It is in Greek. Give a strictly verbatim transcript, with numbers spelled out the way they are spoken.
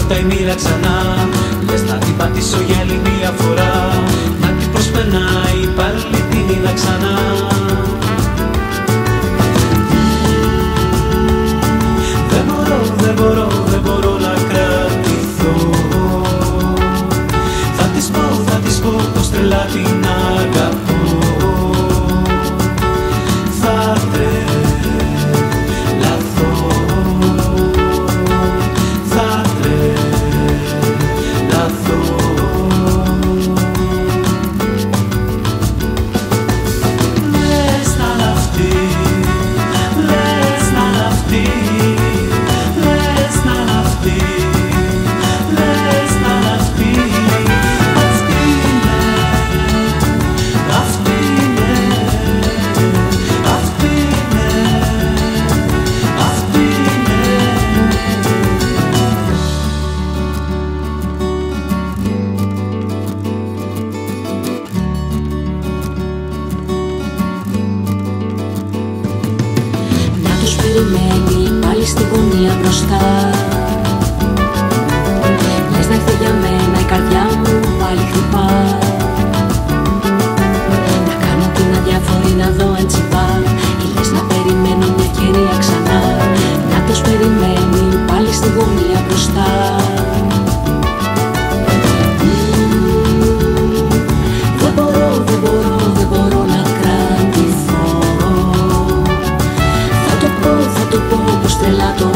πόρτα η μοίρα ξανά. Λες να την πατήσω για άλλη μια φορά, να την προσπερνάει πάλι την είδα ξανά. Δεν μπορώ, δεν μπορώ, δεν μπορώ να κρατηθώ. Θα της πω, θα της πω πως τρελά την αγαπώ. Θα τρελαθώ, θα τρελαθώ. Λες να είναι αυτή, λες να είναι αυτή, λες να είναι αυτή, λες να είναι αυτή. Αυτή είναι, αυτή είναι, αυτή είναι, αυτή είναι. Να τους περιμένει πάλι στη γωνία μπροστά. Λες να έρθει για μένα, η καρδιά μου πάλι χτυπά. Να κάνω την αδιάφορη να δω αν τσιπά, ή λες να περιμένω μια ευκαιρία ξανά. Να τους περιμένει πάλι στη γωνία μπροστά. Δεν μπορώ, δεν μπορώ, δεν μπορώ να κρατηθώ. Θα το πω, θα το πω πως τρελά το